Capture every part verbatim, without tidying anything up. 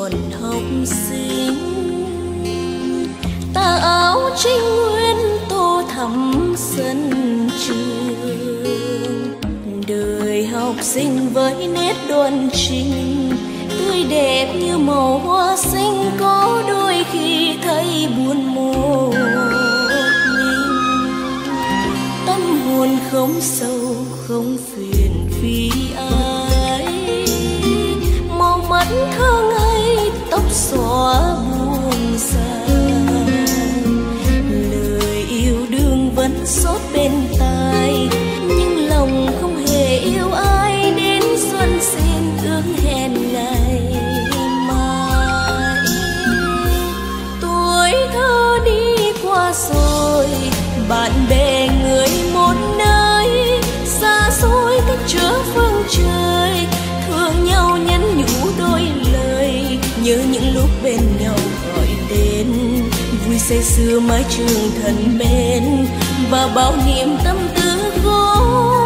còn học sinh. Tà áo trinh nguyên tô thắm sân trường, đời học sinh với nét đoan chính tươi đẹp như màu hoa xinh, có đôi khi thấy buồn một mình. Tâm hồn không sâu không phiền vì ai, màu mắt thơ ngây tóc xõa buông xa. Lời yêu đương vẫn xót bên tai, nhưng lòng không hề yêu ai. Đến xuân xin ước hẹn ngày mai. Tuổi thơ đi qua rồi, bạn bè người một nơi, xa xôi cách chớ phương trời. Thương nhau nhắn nhủ đôi lời, nhớ những lúc bên nhau gọi tên. Vui say sưa mái trường thân bên, và bao niềm tâm tư khó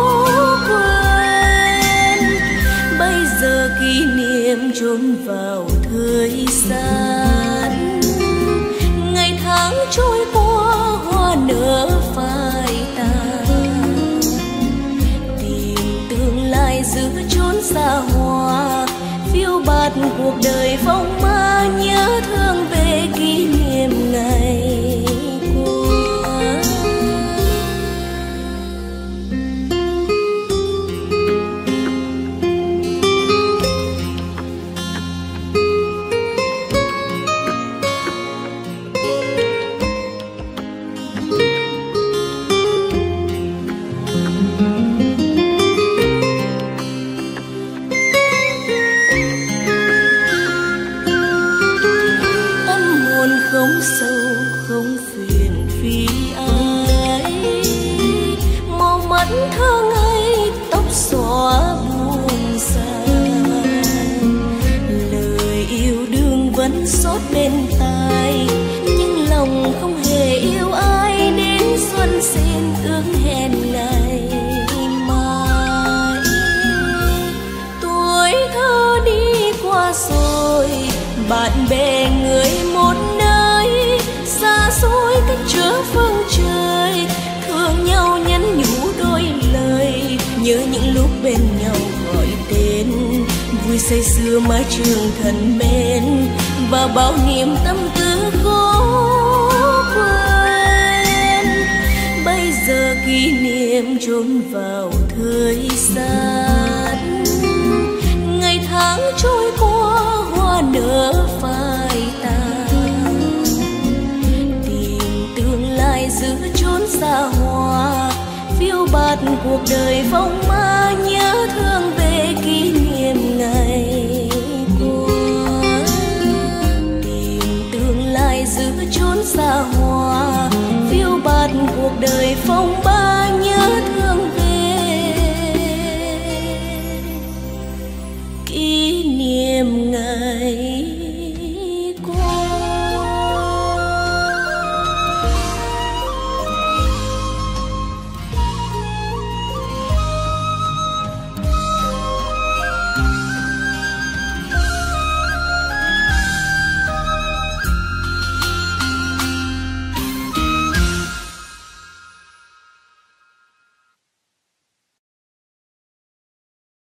quên. Bây giờ kỷ niệm chôn vào thời gian, ngày tháng trôi qua hoa nở phai tàn. Tìm tương lai giữa chốn xa hoa, phiêu bạt cuộc đời phong ma. Nhớ thương về kỷ niệm ngày qua. Không sâu không phiền vì ai, màu mắt thơ ngây tóc xõa buông xa. Lời yêu đương vẫn xót bên tai, nhưng lòng không hề yêu ai. Đến xuân xin ước hẹn ngày mai. Tuổi thơ đi qua rồi, bạn bè người một nơi, xa xôi cách chớ phương trời. Thương nhau nhắn nhủ đôi lời, nhớ những lúc bên nhau gọi tên. Vui say sưa mái trường thân bên, và bao niềm tâm tư khó quên. Bây giờ kỷ niệm chôn vào thời gian, ngày tháng trôi qua hoa nở phai tàn. Tìm tương lai giữa chốn xa hoa, phiêu bạt cuộc đời phong ma. Nhớ thương về kỷ niệm ngày qua. Tìm tương lai giữa chốn xa hoa, phiêu bạt cuộc đời phong ba.